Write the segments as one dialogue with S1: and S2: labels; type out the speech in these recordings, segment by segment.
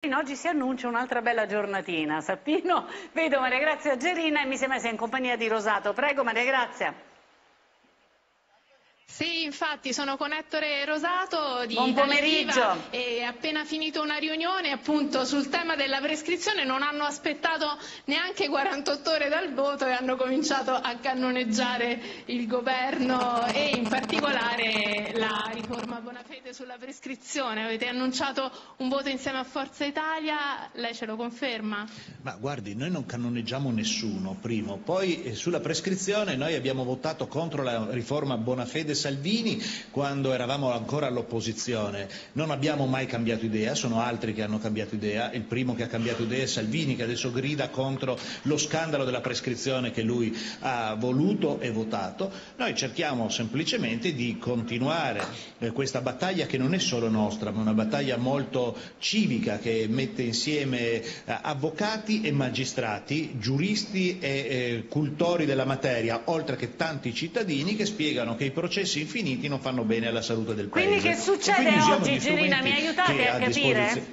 S1: Sappino, oggi si annuncia un'altra bella giornatina. Sappino, vedo Maria Grazia Gerina e mi sembra sia in compagnia di Rosato. Prego Maria Grazia.
S2: Sì, infatti sono con Ettore Rosato di
S1: Buon pomeriggio.
S2: e appena finito una riunione appunto sul tema della prescrizione non hanno aspettato neanche 48 ore dal voto e hanno cominciato a cannoneggiare il governo e in particolare la riforma Bonafede sulla prescrizione. Avete annunciato un voto insieme a Forza Italia, lei ce lo conferma?
S3: Ma guardi, noi non cannoneggiamo nessuno, primo, poi sulla prescrizione noi abbiamo votato contro la riforma Bonafede Salvini quando eravamo ancora all'opposizione, non abbiamo mai cambiato idea, sono altri che hanno cambiato idea, il primo che ha cambiato idea è Salvini che adesso grida contro lo scandalo della prescrizione che lui ha voluto e votato. Noi cerchiamo semplicemente di continuare questa battaglia che non è solo nostra, ma una battaglia molto civica che mette insieme avvocati e magistrati, giuristi e cultori della materia, oltre che tanti cittadini che spiegano che i processi infiniti non fanno bene alla salute del Paese.
S1: Quindi che succede oggi, Gerina? Mi aiutate a capire?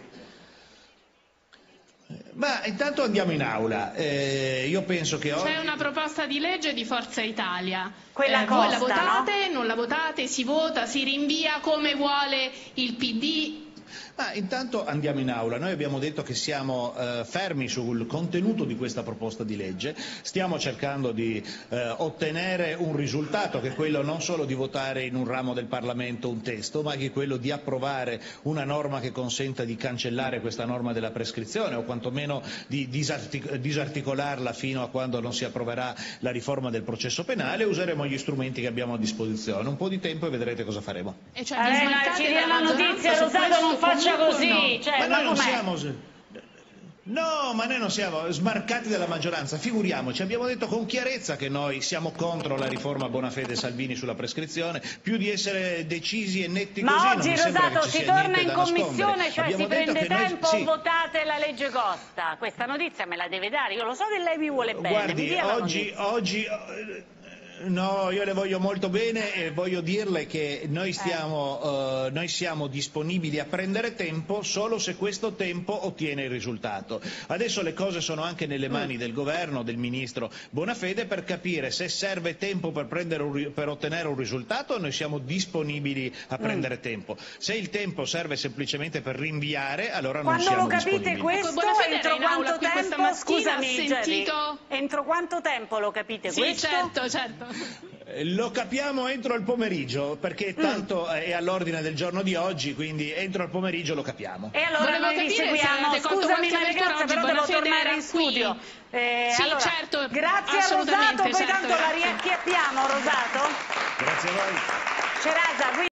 S3: Ma intanto andiamo in aula. Io penso che oggi...
S2: C'è una proposta di legge di Forza Italia.
S1: Quella
S2: voi la
S1: Costa,
S2: votate,
S1: no?
S2: non la votate, si vota, si rinvia come vuole il PD?
S3: Ma intanto andiamo in aula, noi abbiamo detto che siamo fermi sul contenuto di questa proposta di legge, stiamo cercando di ottenere un risultato che è quello non solo di votare in un ramo del Parlamento un testo, ma che è quello di approvare una norma che consenta di cancellare questa norma della prescrizione o quantomeno di disarticolarla fino a quando non si approverà la riforma del processo penale. Useremo gli strumenti che abbiamo a disposizione, un po' di tempo e vedrete cosa faremo.
S2: E cioè vi
S1: ci dia una
S2: dalla
S1: notizia,
S2: maggioranza su
S1: Rosato,
S2: questo
S1: non faccia così.
S2: no?
S1: Cioè,
S3: Ma noi non
S1: com'è?
S3: siamo... No, ma noi non siamo smarcati dalla maggioranza, figuriamoci, abbiamo detto con chiarezza che noi siamo contro la riforma Bonafede Salvini sulla prescrizione, più di essere decisi e netti così.
S1: Ma
S3: non
S1: oggi,
S3: mi sembra
S1: Rosato,
S3: che ci
S1: si
S3: sia
S1: torna
S3: niente
S1: in
S3: da
S1: commissione,
S3: nascondere.
S1: cioè
S3: Abbiamo
S1: si
S3: detto
S1: prende
S3: che noi-
S1: tempo
S3: sì.
S1: o votate la legge Costa? Questa notizia me la deve dare, io lo so che lei mi vuole bene. Mi
S3: Guardi,
S1: dia la
S3: oggi...
S1: notizia.
S3: No, io le voglio molto bene e voglio dirle che noi siamo disponibili a prendere tempo solo se questo tempo ottiene il risultato. Adesso le cose sono anche nelle mani del governo, del ministro Bonafede, per capire se serve tempo per ottenere un risultato. Noi siamo disponibili a prendere tempo. Se il tempo serve semplicemente per rinviare, allora non siamo disponibili.
S1: Quando lo capite questo,
S2: Bonafede
S1: entro
S2: era in aula
S1: quanto
S2: qui questa
S1: tempo?
S2: mattina,
S1: Scusami,
S2: ha
S1: Gerry,
S2: sentito...
S1: entro quanto tempo lo capite
S2: Sì,
S1: questo?
S2: certo.
S3: Lo capiamo entro il pomeriggio, perché tanto è all'ordine del giorno di oggi, quindi entro il pomeriggio lo capiamo.
S1: E allora
S2: Volevo
S1: noi vi
S2: capire se
S1: seguiamo.
S2: avete colto
S1: Scusami
S2: qualche
S1: Maria Grazia,
S2: apertura
S1: però
S2: oggi,
S1: devo
S2: Bonafede
S1: tornare
S2: era
S1: in studio.
S2: Sì,
S1: Allora,
S2: certo,
S1: grazie a
S2: assolutamente,
S1: Rosato, poi
S2: certo,
S1: tanto la
S2: grazie.
S1: riacchiappiamo, Rosato.
S3: Grazie a voi.
S1: Cerasa,